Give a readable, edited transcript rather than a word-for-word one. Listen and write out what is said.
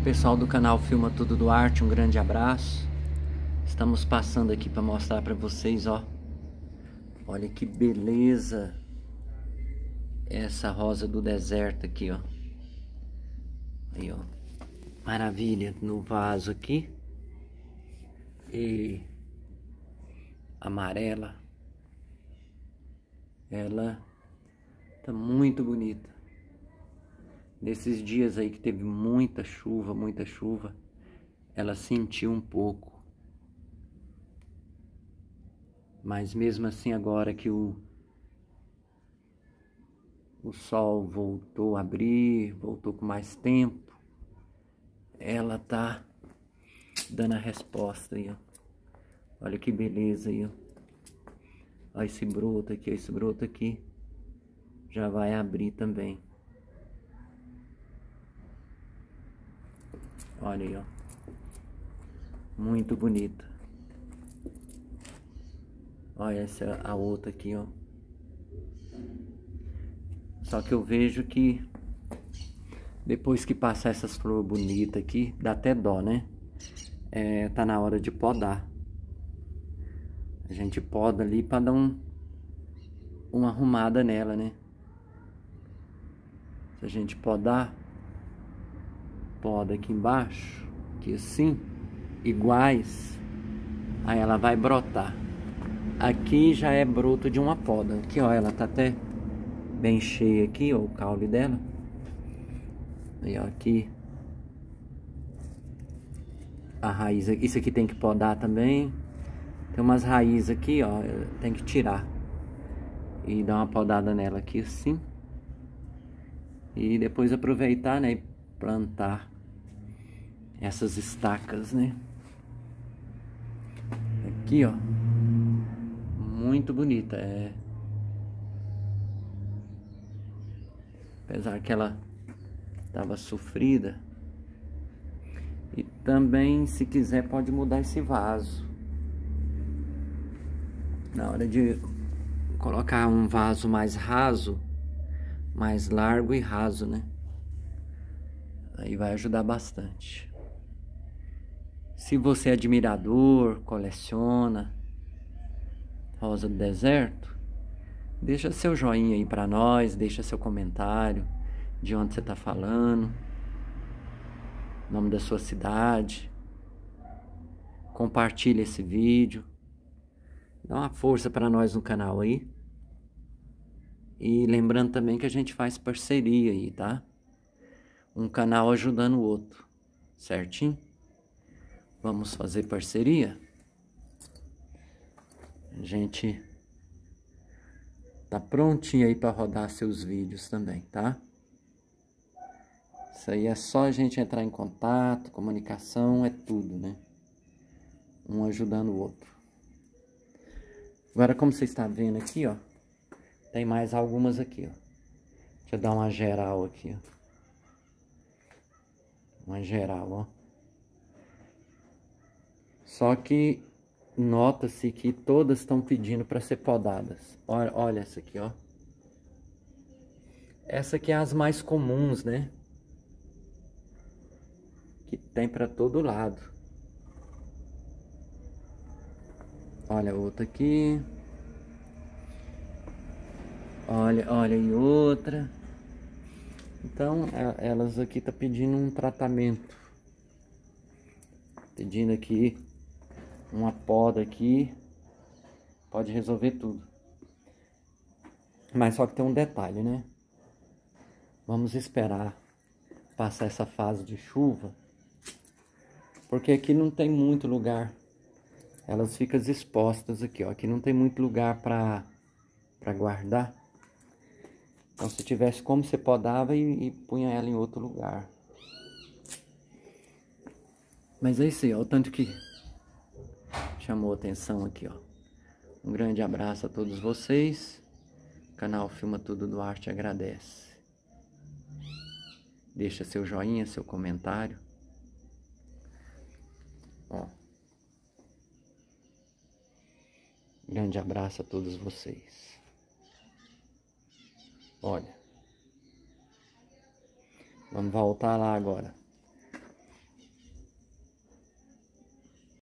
Pessoal do canal Filma Tudo Duarte, um grande abraço. Estamos passando aqui para mostrar para vocês, ó. Olha que beleza essa rosa do deserto aqui, ó. Aí, ó. Maravilha no vaso aqui. E amarela. Ela tá muito bonita. Nesses dias aí que teve muita chuva, ela sentiu um pouco. Mas mesmo assim, agora que o sol voltou a abrir, voltou com mais tempo, ela tá dando a resposta aí, ó. Olha que beleza aí, ó. Olha esse broto aqui, esse broto aqui já vai abrir também. Olha aí, ó. Muito bonita. Olha essa, a outra aqui, ó. Só que eu vejo que depois que passar essas flores bonitas aqui, dá até dó, né? Tá na hora de podar. A gente poda ali para dar uma arrumada nela, né? Se a gente podar, poda aqui embaixo, aqui assim, iguais, aí ela vai brotar. Aqui já é broto de uma poda. Aqui, ó, ela tá até bem cheia aqui, ó, o caule dela. Aí, ó, aqui a raiz, isso aqui tem que podar também. Tem umas raízes aqui, ó, tem que tirar e dar uma podada nela aqui assim. E depois aproveitar, né, e plantar essas estacas, né? Aqui, ó, muito bonita, apesar que ela tava sofrida. E também, se quiser, pode mudar esse vaso. Na hora de colocar um vaso mais raso, mais largo e raso, né? Aí vai ajudar bastante. Se você é admirador, coleciona rosa do deserto, deixa seu joinha aí pra nós, deixa seu comentário de onde você tá falando, nome da sua cidade. Compartilha esse vídeo. Dá uma força para nós no canal aí. E lembrando também que a gente faz parceria aí, tá? Um canal ajudando o outro, certinho? Vamos fazer parceria? A gente tá prontinho aí para rodar seus vídeos também, tá? Isso aí é só a gente entrar em contato, comunicação, é tudo, né? Um ajudando o outro. Agora, como você está vendo aqui, ó, tem mais algumas aqui, ó. Deixa eu dar uma geral aqui, ó. Uma geral, ó. Só que nota-se que todas estão pedindo para ser podadas. Olha essa aqui, ó. Essa aqui é as mais comuns, né? Que tem para todo lado. Olha outra aqui. Olha aí outra. Então, elas aqui tá pedindo um tratamento. Pedindo aqui uma poda aqui. Pode resolver tudo. Mas só que tem um detalhe, né? Vamos esperar passar essa fase de chuva. Porque aqui não tem muito lugar. Elas ficam expostas aqui, ó. Aqui não tem muito lugar para guardar. Então, se tivesse como, você podava e punha ela em outro lugar. Mas é isso aí, ó. O tanto que chamou atenção aqui, ó. Um grande abraço a todos vocês. O canal Filma Tudo Duarte agradece. Deixa seu joinha, seu comentário. Ó. Grande abraço a todos vocês. Olha. Vamos voltar lá agora.